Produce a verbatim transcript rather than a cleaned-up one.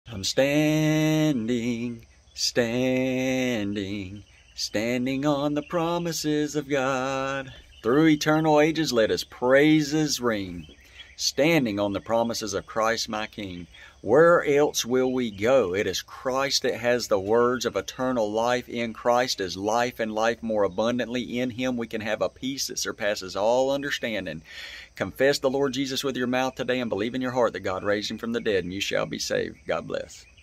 I'm standing, standing, standing on the promises of God. Through eternal ages let his praises ring, standing on the promises of Christ my King. Where else will we go? It is Christ that has the words of eternal life. In Christ is life, and life more abundantly. In him we can have a peace that surpasses all understanding. Confess the Lord Jesus with your mouth today and believe in your heart that God raised him from the dead, and you shall be saved. God bless.